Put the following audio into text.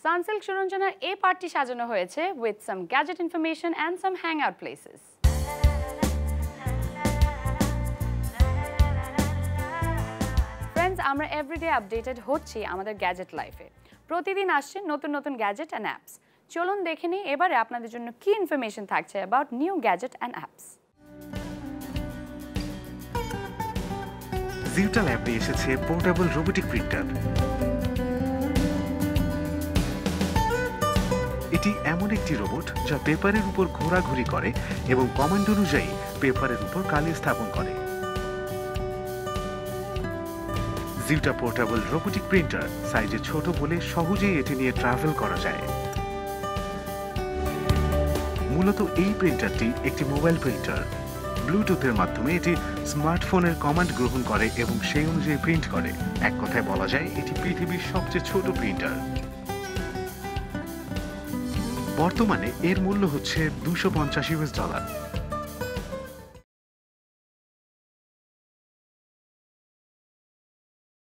Sunsilk সুরঞ্জনার এই পার্টটি সাজানো হয়েছে with some gadget information and some hangout places. Friends, আমরা এভরিডে আপডেটেড হচ্ছি আমাদের গ্যাজেট লাইফে। প্রতিদিন আসছে নতুন নতুন গ্যাজেট অ্যান্ড অ্যাপস। চলুন দেখে নিই এবারে আপনাদের জন্য কি ইনফরমেশন থাকছে about new gadget and apps. জিউটা ল্যাবে এসেছে পোর্টেবল রোবোটিক প্রিন্টার। এটি এমন একটি রোবট যা পেপারের উপর ঘোরাঘুরি করে এবং কমান্ড অনুযায়ী পেপারের উপর কালি স্থাপন করে। জিউটা পোর্টেবল রোবোটিক প্রিন্টার সাইজে ছোট বলে সহজেই এটি নিয়ে ট্রাভেল করা যায়। মূলত এই প্রিন্টারটি একটি মোবাইল প্রিন্টার। ব্লুটুথের মাধ্যমে এটি স্মার্টফোনের কমান্ড গ্রহণ করে এবং সেই অনুযায়ী প্রিন্ট করে। এক কথায় বলা যায় এটি পৃথিবীর সবচেয়ে ছোট প্রিন্টার। বর্তমানে এর মূল্য হচ্ছে $250।